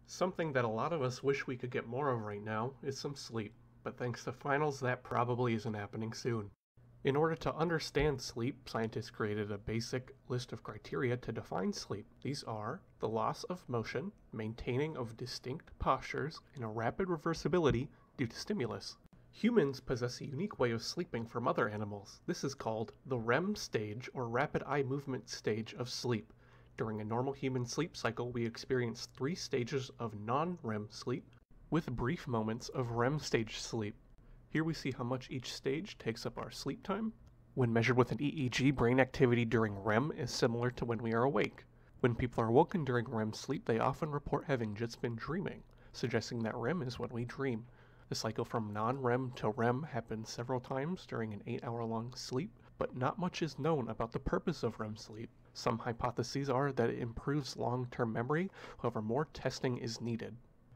Something that a lot of us wish we could get more of right now is some sleep, but thanks to finals that probably isn't happening soon. In order to understand sleep, scientists created a basic list of criteria to define sleep. These are the loss of motion, maintaining of distinct postures, and a rapid reversibility due to stimulus. Humans possess a unique way of sleeping from other animals. This is called the REM stage, or rapid eye movement stage of sleep. During a normal human sleep cycle, we experience 3 stages of non-REM sleep, with brief moments of REM stage sleep. Here we see how much each stage takes up our sleep time. When measured with an EEG, brain activity during REM is similar to when we are awake. When people are woken during REM sleep, they often report having just been dreaming, suggesting that REM is when we dream. The cycle from non-REM to REM happens several times during an 8-hour-long sleep, but not much is known about the purpose of REM sleep. Some hypotheses are that it improves long-term memory, however more testing is needed.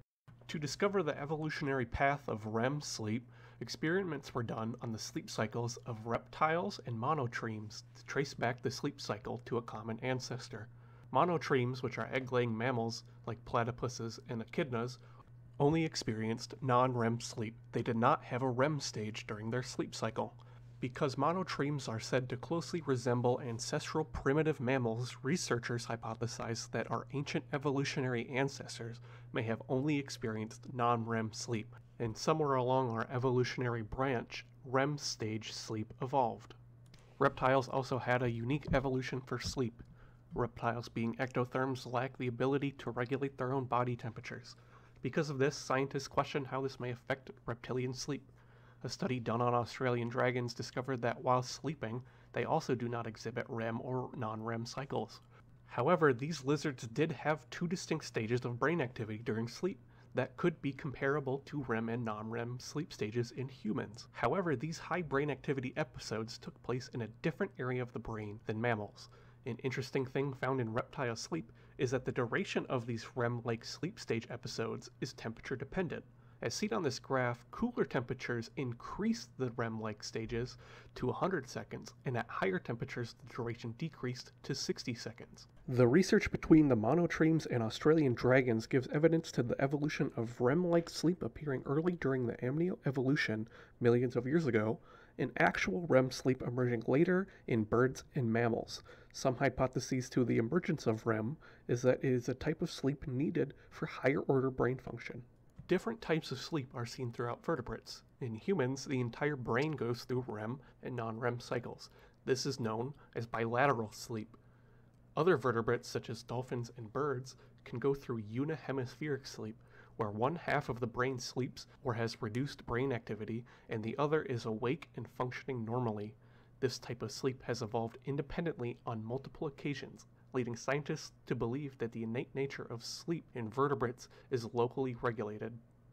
To discover the evolutionary path of REM sleep, experiments were done on the sleep cycles of reptiles and monotremes to trace back the sleep cycle to a common ancestor. Monotremes, which are egg-laying mammals like platypuses and echidnas, only experienced non-REM sleep. They did not have a REM stage during their sleep cycle. Because monotremes are said to closely resemble ancestral primitive mammals, researchers hypothesize that our ancient evolutionary ancestors may have only experienced non-REM sleep, and somewhere along our evolutionary branch, REM stage sleep evolved. Reptiles also had a unique evolution for sleep. Reptiles, being ectotherms, lack the ability to regulate their own body temperatures. Because of this, scientists question how this may affect reptilian sleep. A study done on Australian dragons discovered that while sleeping, they also do not exhibit REM or non-REM cycles. However, these lizards did have 2 distinct stages of brain activity during sleep that could be comparable to REM and non-REM sleep stages in humans. However, these high brain activity episodes took place in a different area of the brain than mammals. An interesting thing found in reptile sleep is that the duration of these REM-like sleep stage episodes is temperature dependent. As seen on this graph, cooler temperatures increased the REM-like stages to 100 seconds, and at higher temperatures the duration decreased to 60 seconds. The research between the monotremes and Australian dragons gives evidence to the evolution of REM-like sleep appearing early during the amnio evolution millions of years ago, and actual REM sleep emerging later in birds and mammals. Some hypotheses to the emergence of REM is that it is a type of sleep needed for higher order brain function. Different types of sleep are seen throughout vertebrates. In humans, the entire brain goes through REM and non-REM cycles. This is known as bilateral sleep. Other vertebrates, such as dolphins and birds, can go through unihemispheric sleep, where one half of the brain sleeps or has reduced brain activity, and the other is awake and functioning normally. This type of sleep has evolved independently on multiple occasions, leading scientists to believe that the innate nature of sleep in vertebrates is locally regulated.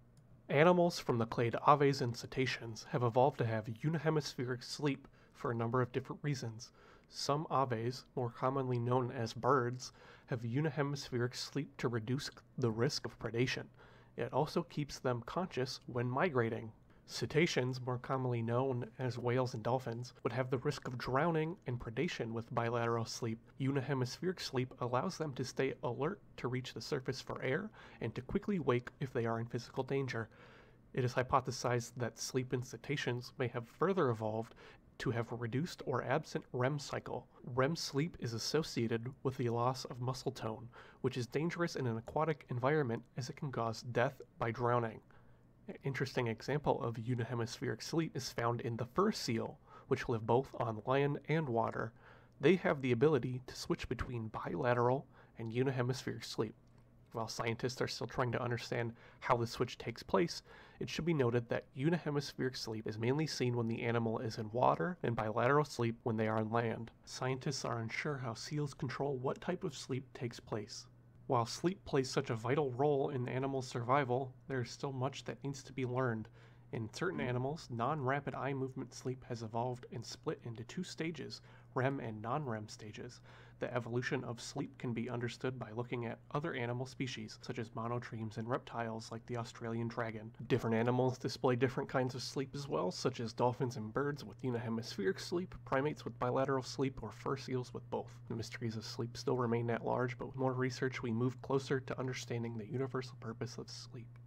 Animals from the clade aves and cetaceans have evolved to have unihemispheric sleep for a number of different reasons. Some aves, more commonly known as birds, have unihemispheric sleep to reduce the risk of predation. It also keeps them conscious when migrating. Cetaceans, more commonly known as whales and dolphins, would have the risk of drowning and predation with bilateral sleep. Unihemispheric sleep allows them to stay alert to reach the surface for air and to quickly wake if they are in physical danger. It is hypothesized that sleep in cetaceans may have further evolved to have a reduced or absent REM cycle. REM sleep is associated with the loss of muscle tone, which is dangerous in an aquatic environment as it can cause death by drowning. An interesting example of unihemispheric sleep is found in the fur seal, which live both on land and water. They have the ability to switch between bilateral and unihemispheric sleep. While scientists are still trying to understand how the switch takes place, it should be noted that unihemispheric sleep is mainly seen when the animal is in water and bilateral sleep when they are on land. Scientists are unsure how seals control what type of sleep takes place. While sleep plays such a vital role in animal survival, there is still much that needs to be learned. In certain animals, non-rapid eye movement sleep has evolved and split into 2 stages, REM and non-REM stages. The evolution of sleep can be understood by looking at other animal species, such as monotremes and reptiles like the Australian dragon. Different animals display different kinds of sleep as well, such as dolphins and birds with unihemispheric sleep, primates with bilateral sleep, or fur seals with both. The mysteries of sleep still remain at large, but with more research we move closer to understanding the universal purpose of sleep.